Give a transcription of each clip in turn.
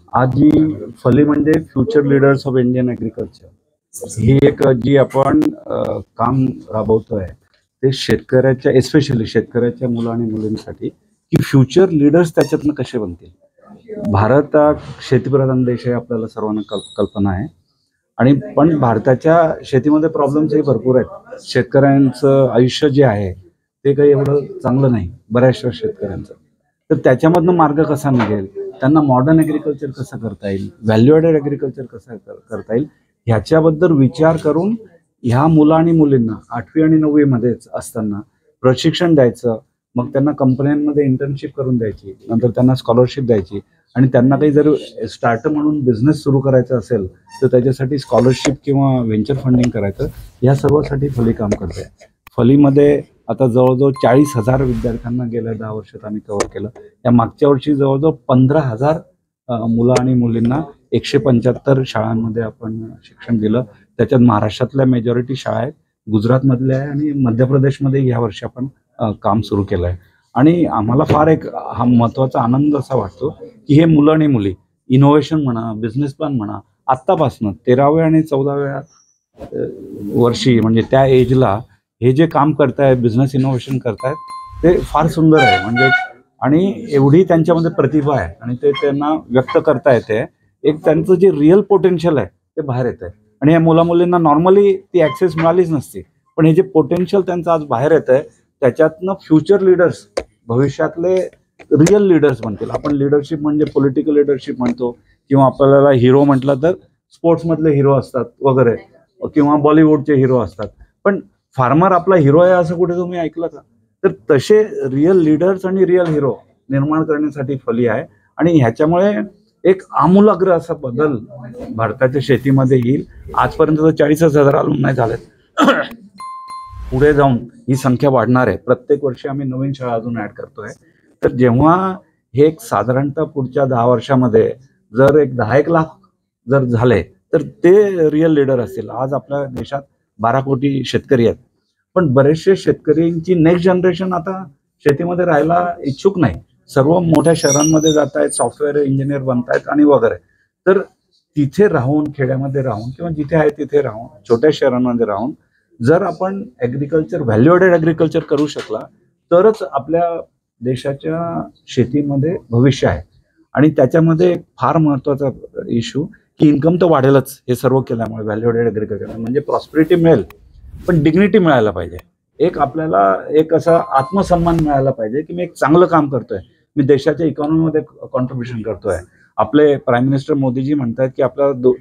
आज जी फली म्हणजे future leaders of Indian agriculture ही एक जी आपण काम राबवतोय ते शेतकऱ्याच्या एस्पेशली शेतकऱ्याच्या मुलं आणि मुलींसाठी की फ्युचर लीडर्स त्याच्यातनं कसे बनतील. भारत हा शेतीप्रधान देश आहे, आपल्याला सर्वांना कल्पना आहे. आणि पण भारताच्या शेतीमध्ये प्रॉब्लेम्सही भरपूर आहेत. शेतकऱ्यांचं आयुष्य जे आहे ते काही एवढं चांगलं नाही बऱ्याचशा शेतकऱ्यांचं. तर त्याच्यामधनं मार्ग कसा निघेल, त्यांना मॉडर्न ॲग्रिकल्चर कसं करता येईल, व्हॅल्यू ॲडेड ॲग्रिकल्चर कसं करता येईल, ह्याच्याबद्दल विचार करून ह्या मुलं आणि मुलींना 8वी आणि 9वी मध्येच असताना प्रशिक्षण द्यायचं. मग त्यांना कंपन्यांमध्ये इंटर्नशिप करून द्यायची, नंतर त्यांना स्कॉलरशिप द्यायची. आणि त्यांना काही जर स्टार्टअप म्हणून बिझनेस सुरू करायचा असेल तर त्याच्यासाठी स्कॉलरशिप किंवा व्हेंचर फंडिंग करायचं. या सर्वासाठी फली काम करते. फलीमध्ये आता जवळजवळ 40,000 विद्यार्थ्यांना गेल्या 10 वर्षात आम्ही कव्हर केलं. या मागच्या वर्षी जवळजवळ 15,000 मुलं आणि मुलींना 175 शाळांमध्ये आपण शिक्षण दिलं. त्याच्यात महाराष्ट्रातल्या मेजॉरिटी शाळा आहेत, गुजरातमधल्या आहे आणि मध्य प्रदेशमध्ये या वर्षी आपण काम सुरू केलं आहे. आणि आम्हाला फार एक हा महत्त्वाचा आनंद असा वाटतो की हे मुलं आणि मुली इनोव्हेशन म्हणा, बिझनेस प्लॅन म्हणा, आत्तापासून 13व्या आणि 14व्या वर्षी म्हणजे त्या एजला हे जे काम करतायत, बिझनेस इनोव्हेशन करतायत, ते फार सुंदर आहे. म्हणजे आणि एवढी त्यांच्यामध्ये प्रतिभा आहे आणि ते त्यांना व्यक्त करता येते. एक त्यांचं जे रिअल पोटेन्शियल आहे ते बाहेर येत आहे. आणि या मुला मुलींना नॉर्मली ती ॲक्सेस मिळालीच नसती, पण हे जे पोटेन्शियल त्यांचं आज बाहेर येत आहे त्याच्यातनं फ्युचर लीडर्स, भविष्यातले रिअल लीडर्स बनतील. आपण लिडरशिप म्हणजे पॉलिटिकल लिडरशिप म्हणतो किंवा आपल्याला हिरो म्हटलं तर स्पोर्ट्समधले हिरो असतात वगैरे किंवा बॉलिवूडचे हिरो असतात. पण फार्मर आपला हिरो आहे असं कुठे तुम्ही ऐकलं का? तर तसे रिअल लीडर्स आणि रिअल हिरो निर्माण करण्यासाठी फली आहे. आणि ह्याच्यामुळे एक आमूलाग्र असा बदल भारताच्या शेतीमध्ये येईल. आजपर्यंत तर 40,000 नाही झालेत. पुढे जाऊन ही संख्या वाढणार आहे. प्रत्येक वर्षी आम्ही नवीन शाळा अजून ऍड करतोय. तर जेव्हा हे एक साधारणतः पुढच्या 10 वर्षामध्ये जर एक 10 लाख जर झाले तर ते रिअल लीडर असतील. आज आपल्या देशात 12 कोटी शेतकरी आहेत, पण बरेचसे शेतकऱ्यांची नेक्स्ट जनरेशन आता शेतीमध्ये राहायला इच्छुक नाही. सर्व मोठ्या शहरांमध्ये जात आहेत, सॉफ्टवेअर इंजिनियर बनतायत आणि वगैरे. तर तिथे राहून, खेड्यामध्ये राहून किंवा जिथे आहे तिथे राहून, छोट्या शहरांमध्ये राहून जर आपण ॲग्रिकल्चर, व्हॅल्यू ॲडेड ॲग्रिकल्चर करू शकला तरच आपल्या देशाच्या शेतीमध्ये भविष्य आहे. आणि त्याच्यामध्ये फार महत्त्वाचा इश्यू की इन्कम तर वाढेलच हे सर्व केल्यामुळे. व्हॅल्यू ॲडेड ॲग्रिकल्चर म्हणजे प्रॉस्पेरिटी मिळेल, पण डिग्निटी मिळायला पाहिजे. एक आपल्याला एक असा आत्मसन्मान मिळायला पाहिजे की मी एक चांगलं काम करतोय, मी देशाच्या इकॉनॉमीमध्ये कॉन्ट्रीब्युशन करतोय. आपले प्राईम मिनिस्टर मोदीजी म्हणतात की आपल्याला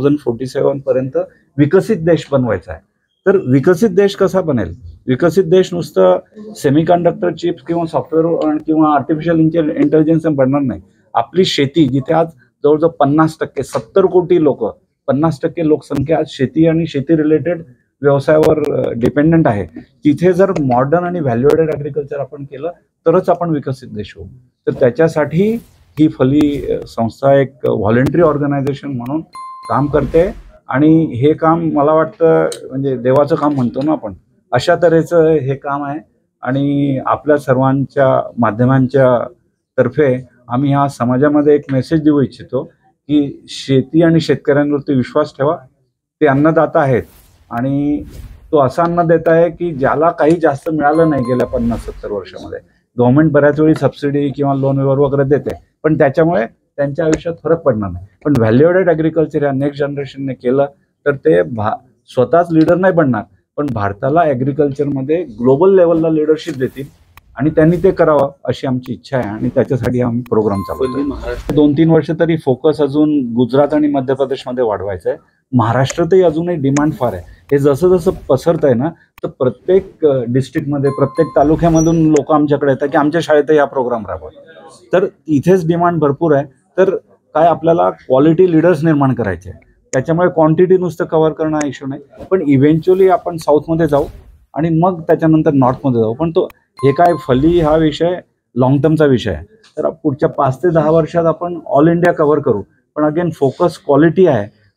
2047 पर्यंत विकसित देश बनवायचा आहे. तर विकसित देश कसा बनेल? विकसित देश नुसतं सेमीकंडक्टर चिप्स किंवा सॉफ्टवेअर किंवा आर्टिफिशियल इंटेलिजन्स बनणार नाही. आपली शेती जिथे आज जवळजवळ 50%, 70 कोटी लोक, 50% लोकसंख्या आज शेती आणि शेती रिलेटेड व्यवसायावर डिपेंडंट आहे. तिथे जर मॉडर्न आणि व्हॅल्यू ॲडेड ॲग्रिकल्चर आपण केलं तरच आपण विकसित देश होऊ. तर त्याच्यासाठी ही फली संस्था एक व्हॉलंटरी ऑर्गनायझेशन म्हणून काम करते. आणि हे काम मला वाटतं म्हणजे देवाचं काम म्हणतो ना आपण, अशा तऱ्हेचं हे काम आहे. आणि आपल्या सर्वांच्या माध्यमांच्या तर्फे आम्ही ह्या समाजामध्ये एक मेसेज देऊ इच्छितो की शेती आणि शेतकऱ्यांवरती विश्वास ठेवा. ते अन्नदाता आहेत आणि तो असा अन्न देत आहे की ज्याला काही जास्त मिळालं नाही गेल्या 50-70 वर्षामध्ये. गव्हर्नमेंट बऱ्याच वेळी सबसिडी किंवा लोन वगैरे देते, पण त्याच्यामुळे त्यांच्या आयुष्यात फरक पडणार नाही. पण व्हॅल्यू ॲडेड ॲग्रिकल्चर या नेक्स्ट जनरेशनने केलं तर ते स्वतःच लीडर नाही बनणार, पण भारताला ॲग्रिकल्चरमध्ये ग्लोबल लेवलला लीडरशिप देतील आणि त्यांनी ते करावं अशी आमची इच्छा आहे. आणि त्याच्यासाठी आम्ही प्रोग्राम चालवतो. 2-3 वर्ष तरी फोकस अजून गुजरात आणि मध्य प्रदेशमध्ये वाढवायचं आहे. महाराष्ट्रातही अजूनही डिमांड फार आहे. हे जसं जसं पसरत आहे ना, तर प्रत्येक डिस्ट्रिक्टमध्ये, प्रत्येक तालुक्यामधून लोक आमच्याकडे येतात की आमच्या शाळेतही हा प्रोग्राम राबवा. तर इथेच डिमांड भरपूर आहे. तर काय आपल्याला क्वालिटी लीडर्स निर्माण करायचे आहे. त्याच्यामुळे क्वांटिटी नुसतं कव्हर करणं हा इश्यू नाही, पण इव्हेंच्युअली आपण साऊथमध्ये जाऊ आणि मग त्याच्यानंतर नॉर्थमध्ये जाऊ. पण तो हे काय फली हा विषय लॉंग टर्मचा विषय आहे. तर पुढच्या 5 ते 10 वर्षात आपण ऑल इंडिया कव्हर करू. पण अगेन फोकस क्वालिटी आहे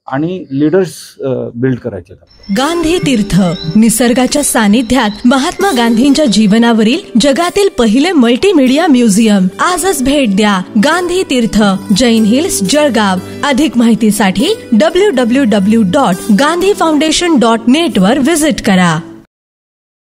आणि लीडर्स बिल्ड करायचे. गांधी तीर्थ, निसर्गाच्या सानिध्यात महात्मा गांधींच्या जीवनावरील जगातील पहिले मल्टीमीडिया म्युझियम. आजच भेट द्या. गांधी तीर्थ, जैन हिल्स, जळगाव. अधिक माहितीसाठी www.gandhifoundation.net वर व्हिजिट करा.